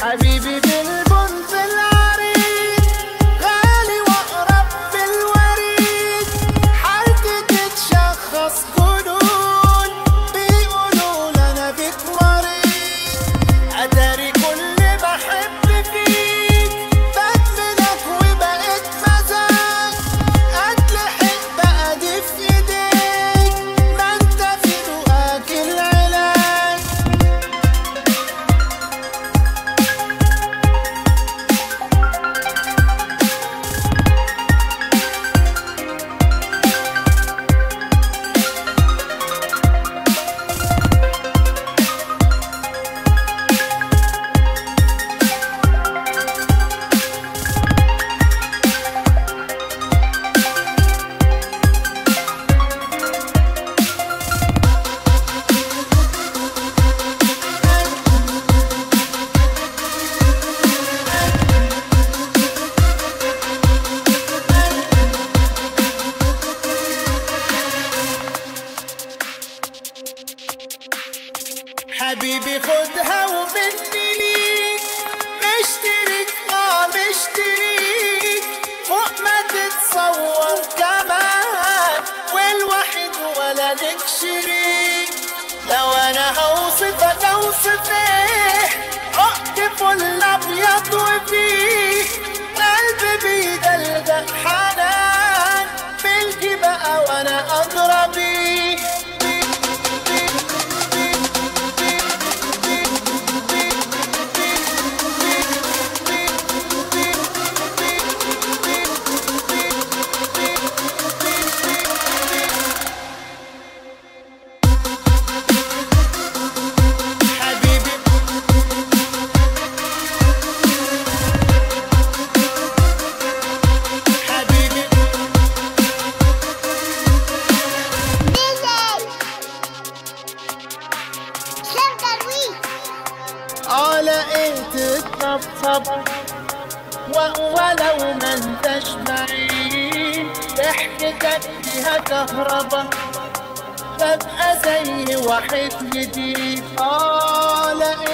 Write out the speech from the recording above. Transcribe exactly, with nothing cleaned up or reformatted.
حبيبي بالبنت العريض غالي واقرب بالوريد، حالتي تتشخص جنون بيقولوا انا بيك مريض، اتاري كل بحب فيك بدمنك وبقيت مزاج، اتلحق بقى دي في ايديك ما انت في دقاك العلاج. حبيبي خدها ومني ليك مشتريك، اه مشتريك فوق ما تتصور كمان، والوحيد ولا لك شريك. لو انا هوصفك اوصف ايه، عقد فل ابيض وفيه قلبي بيدلدق حنان، ملكي بقى وانا ادرى بيه. اه لقيت الطبطب ولو ما انتش بعيد، ضحكتك فيها كهربا ببقى زي واحد جديد. اه لقيت